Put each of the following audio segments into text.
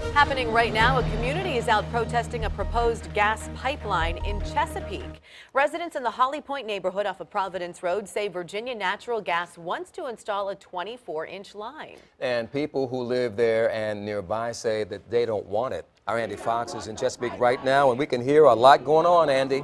Happening right now, a community is out protesting a proposed gas pipeline in Chesapeake. Residents in the Holly Point neighborhood off of Providence Road say Virginia Natural Gas wants to install a 24-inch line. And people who live there and nearby say that they don't want it. Our Andy Fox is in Chesapeake right now, and we can hear a lot going on, Andy.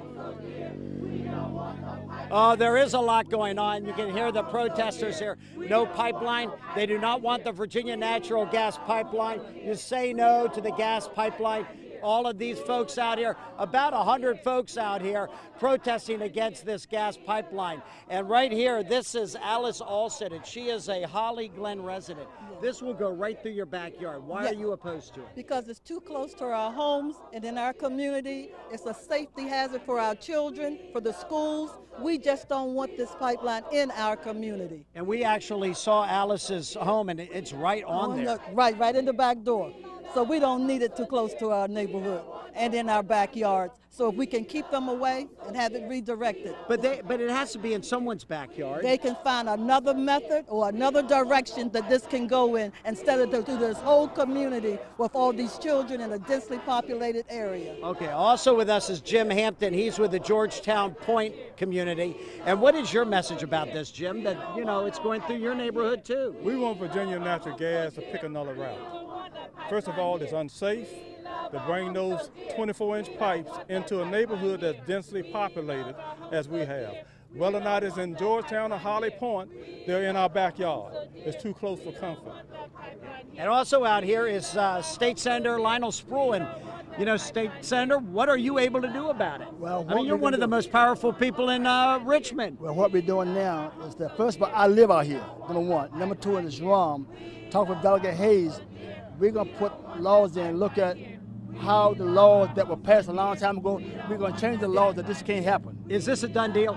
There is a lot going on. You can hear the protesters here. No pipeline. They do not want the Virginia Natural Gas pipeline. You say no to the gas pipeline. All of these folks out here, about 100 folks out here protesting against this gas pipeline. And right here, this is Alice Alston, and she is a Holly Glen resident. This will go right through your backyard. Why are you opposed to it? Because it's too close to our homes and in our community. It's a safety hazard for our children, for the schools. We just don't want this pipeline in our community. And we actually saw Alice's home, and it's right on there. Right in the back door. So we don't need it too close to our neighborhood and in our backyards. So if we can keep them away and have it redirected. But it has to be in someone's backyard. They can find another method or another direction that this can go in instead of through this whole community with all these children in a densely populated area. Okay, also with us is Jim Hampton. He's with the Georgetown Point community. And what is your message about this, Jim, that, you know, it's going through your neighborhood too? We want Virginia Natural Gas to pick another route. First of all, it's unsafe to bring those 24-inch pipes into a neighborhood that's densely populated as we have. Whether or not it's in Georgetown or Holly Point, they're in our backyard. It's too close for comfort. And also out here is State Senator Lionel Sproul. And, you know, State Senator, what are you able to do about it? Well, I mean, you're one of the most powerful people in Richmond. Well, what we're doing now is that, first of all, I live out here, number one. Number two, in this room, talk with Delegate Hayes. We're going to put laws in, look at how the laws that were passed a long time ago, we're going to change the laws that this can't happen. Is this a done deal?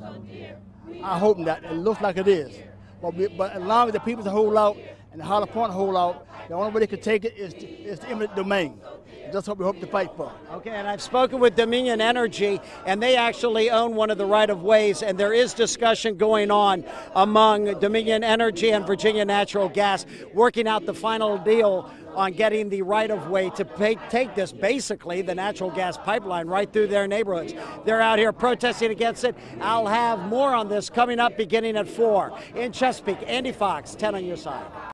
I hope not. It looks like it is. But as long as the people hold out and the Holly Point hold out, the only way they can take it is the eminent domain. That's what we hope to fight for. Okay, and I've spoken with Dominion Energy, and they actually own one of the right-of-ways, and there is discussion going on among Dominion Energy and Virginia Natural Gas, working out the final deal on getting the right-of-way to take this, basically, the natural gas pipeline right through their neighborhoods. They're out here protesting against it. I'll have more on this coming up beginning at 4. In Chesapeake, Andy Fox, 10 on your side.